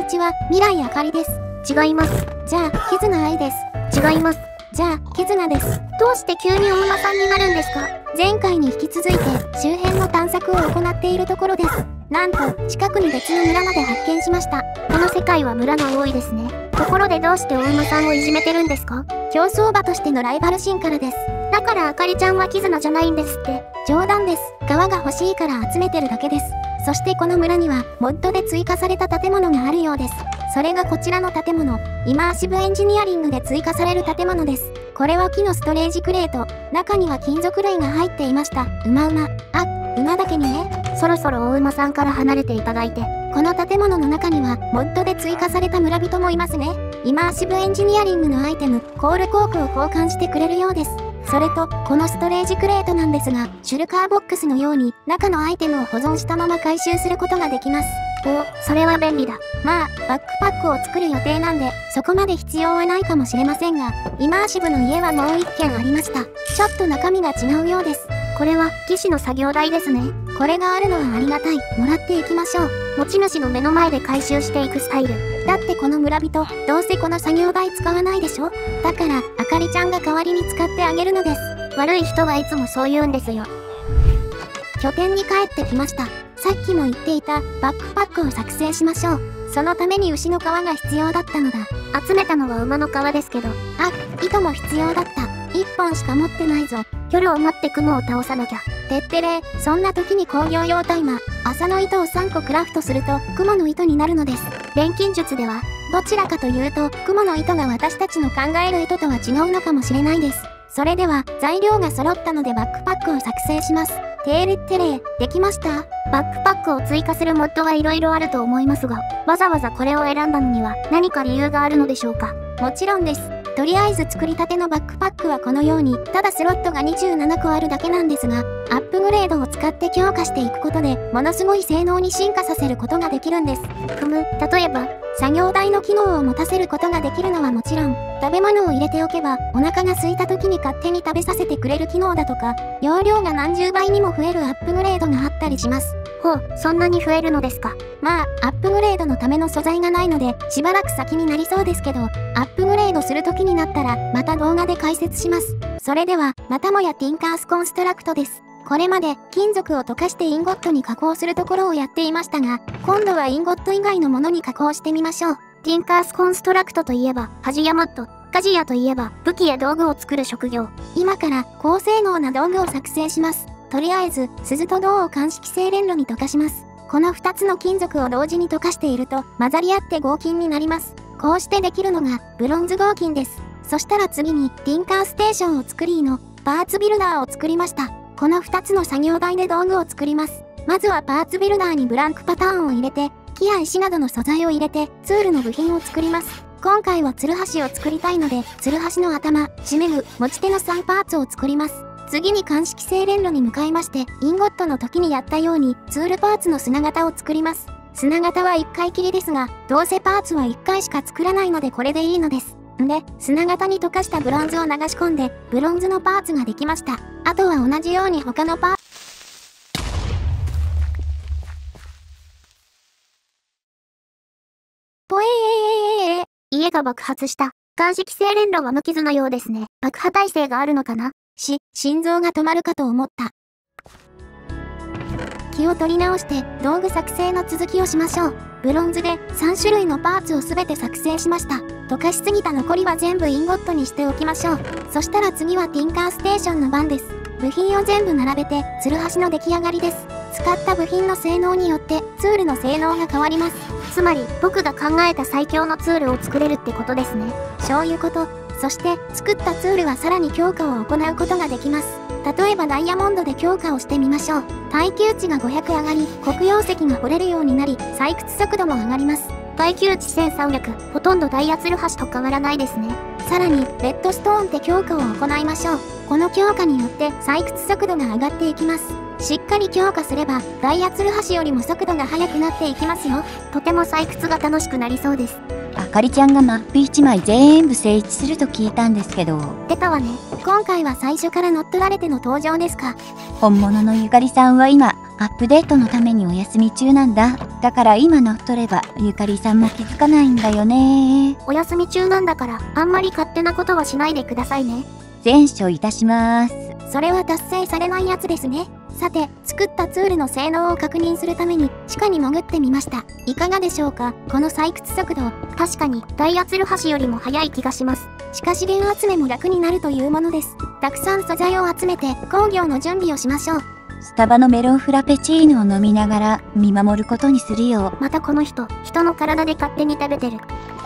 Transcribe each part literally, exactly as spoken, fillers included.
にちは、未来あかりです。 違います。 じゃあ、キズナ愛です。 違います。 じゃあ、キズナです。 どうして急にお馬さんになるんですか？ 前回に引き続いて、周辺の探索を行っているところです。なんと、近くに別の村まで発見しました。 この世界は村が多いですね。ところでどうしてお馬さんをいじめてるんですか？ 競走馬としてのライバル心からです。 だからあかりちゃんはキズナじゃないんですって。 冗談です。革が欲しいから集めてるだけです。そしてこの村には、モッドで追加された建物があるようです。それがこちらの建物、イマーシブエンジニアリングで追加される建物です。これは木のストレージクレート、中には金属類が入っていました。うまうま。あ、馬だけにね。 そろそろお馬さんから離れていただいて。 この建物の中には、モッドで追加された村人もいますね。イマーシブエンジニアリングのアイテム、コールコークを交換してくれるようです。それと、このストレージクレートなんですが、シュルカーボックスのように、中のアイテムを保存したまま回収することができます。 お、それは便利だ。 まあ、バックパックを作る予定なんで、そこまで必要はないかもしれませんが、イマーシブの家はもう一軒ありました。ちょっと中身が違うようです。 これは、技師の作業台ですね。 これがあるのはありがたい。もらっていきましょう。 持ち主の目の前で回収していくスタイル。 だってこの村人、どうせこの作業台使わないでしょ？だから、あかりちゃんが代わりに使ってあげるのです。 悪い人はいつもそう言うんですよ。 拠点に帰ってきました。さっきも言っていたバックパックを作成しましょう。そのために牛の皮が必要だったのだ。 集めたのは馬の皮ですけど。 あ、糸も必要だった。一本しか持ってないぞ。 夜を待って雲を倒さなきゃ。 てってれー、そんな時に工業用タイマー、麻の糸をさんこクラフトすると、雲の糸になるのです。 錬金術では、 どちらかというと、雲の糸が私たちの考える糸とは違うのかもしれないです。それでは、材料が揃ったのでバックパックを作成します。てーれってれー、できました？ バックパックを追加するモッドはいろいろあると思いますが、わざわざこれを選んだのには何か理由があるのでしょうか？ もちろんです。とりあえず作りたてのバックパックはこのように、ただスロットがにじゅうななこあるだけなんですが、アップグレードを使って強化していくことで、ものすごい性能に進化させることができるんです。 ふむ、例えば、 作業台の機能を持たせることができるのはもちろん、食べ物を入れておけば、お腹が空いた時に勝手に食べさせてくれる機能だとか、容量が何十倍にも増えるアップグレードがあったりします。 ほう、そんなに増えるのですか？ まあ、アップグレードのための素材がないので、しばらく先になりそうですけど、アップグレードする時になったら、また動画で解説します。それでは、またもやティンカースコンストラクトです。これまで、金属を溶かしてインゴットに加工するところをやっていましたが、今度はインゴット以外のものに加工してみましょう。 ティンカースコンストラクトといえば、ファジヤモッド。カジヤといえば、武器や道具を作る職業。 今から、高性能な道具を作成します。とりあえず、鈴と銅を鑑識精錬炉に溶かします。このふたつの金属を同時に溶かしていると、混ざり合って合金になります。こうしてできるのが、ブロンズ合金です。そしたら次に、ティンカーステーションを作りの、パーツビルダーを作りました。このふたつの作業台で道具を作ります。まずはパーツビルダーにブランクパターンを入れて、木や石などの素材を入れて、ツールの部品を作ります。今回はツルハシを作りたいので、ツルハシの頭、締め具、持ち手のさんパーツを作ります。次に鑑識精錬炉に向かいまして、インゴットの時にやったように、ツールパーツの砂型を作ります。砂型はいっかいきりですが、どうせパーツはいっかいしか作らないのでこれでいいのです。んで、砂型に溶かしたブロンズを流し込んで、ブロンズのパーツができました。あとは同じように他のパーツ、ぽえー。 家が爆発した。鑑識精錬炉は無傷のようですね。爆破耐性があるのかな？ し、心臓が止まるかと思った。気を取り直して道具作成の続きをしましょう。ブロンズでさんしゅるいのパーツをすべて作成しました。溶かしすぎた残りは全部インゴットにしておきましょう。そしたら次はティンカーステーションの番です。部品を全部並べてツルハシの出来上がりです。使った部品の性能によってツールの性能が変わります。 つまり僕が考えた最強のツールを作れるってことですね。 そういうこと。そして作ったツールはさらに強化を行うことができます。例えばダイヤモンドで強化をしてみましょう。耐久値がごひゃく上がり、黒曜石が掘れるようになり、採掘速度も上がります。 耐久値せんさんびゃく、ほとんどダイヤツルハシと変わらないですね。 さらに、レッドストーンで強化を行いましょう。この強化によって採掘速度が上がっていきます。しっかり強化すれば、ダイヤツルハシよりも速度が速くなっていきますよ。 とても採掘が楽しくなりそうです。 あかりちゃんがマップいちまい全部整地すると聞いたんですけど。 出たわね。今回は最初から乗っ取られての登場ですか。 本物のゆかりさんは今、 アップデートのためにお休み中なんだ。だから今乗っ取ればゆかりさんも気づかないんだよね。 お休み中なんだから、あんまり勝手なことはしないでくださいね。 善処いたします。 それは達成されないやつですね。さて、作ったツールの性能を確認するために地下に潜ってみました。いかがでしょうか、この採掘速度。 確かに、ダイヤツルハシよりも速い気がします。 地下資源集めも楽になるというものです。たくさん素材を集めて工業の準備をしましょう。 スタバのメロンフラペチーノを飲みながら見守ることにするよ。 またこの人、人の体で勝手に食べてる。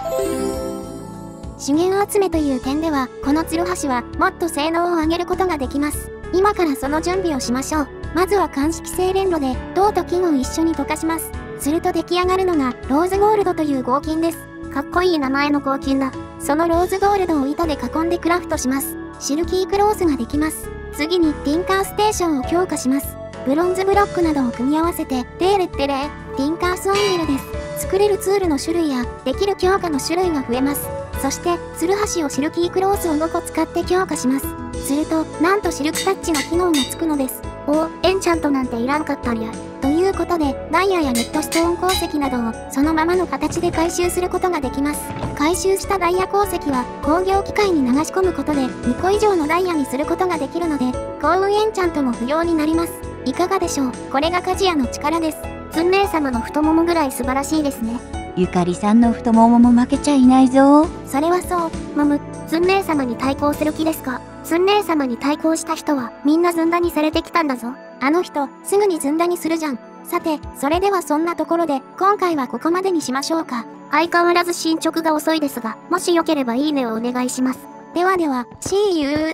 資源集めという点では、このツルハシはもっと性能を上げることができます。今からその準備をしましょう。まずは鑑識精錬炉で銅と金を一緒に溶かします。すると出来上がるのがローズゴールドという合金です。 かっこいい名前の合金だ。 そのローズゴールドを糸で囲んでクラフトします。シルキークロースができます。次にティンカーステーションを強化します。ブロンズブロックなどを組み合わせて、テーレッテレー、ティンカースアンゲルです。作れるツールの種類やできる強化の種類が増えます。そして、ツルハシをシルキークロースをごこ使って強化します。すると、なんとシルクタッチの機能がつくのです。 お、エンチャントなんていらんかったりゃ。 ということで、ダイヤやレッドストーン鉱石などをそのままの形で回収することができます。回収したダイヤ鉱石は工業機械に流し込むことでにこ以上のダイヤにすることができるので、幸運エンチャントも不要になります。いかがでしょう、これが鍛冶屋の力です。 ツン姉様の太ももぐらい素晴らしいですね。 ゆかりさんの太ももも負けちゃいないぞ。 それはそう。 むむ、ツン姉様に対抗する気ですか？ツン姉様に対抗した人はみんなずんだにされてきたんだぞ。 あの人、すぐにずんだにするじゃん。さて、それではそんなところで、今回はここまでにしましょうか。 相変わらず進捗が遅いですが、もしよければいいねをお願いします。 ではでは、See you!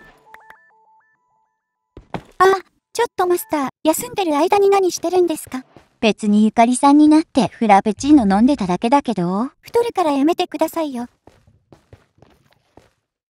あ、ちょっとマスター、休んでる間に何してるんですか？ 別にゆかりさんになってフラペチーノ飲んでただけだけど。 太るからやめてくださいよ。